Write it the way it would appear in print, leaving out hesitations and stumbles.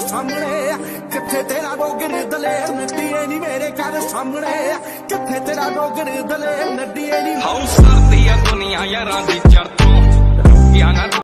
सामने किथे तेरा डोगर दलेर नड्डिए नी मेरे घर सामने किथे तेरा डोगर दलेर नड्डिए नी। हाउस करती है दुनिया यारां दी चढ़ तो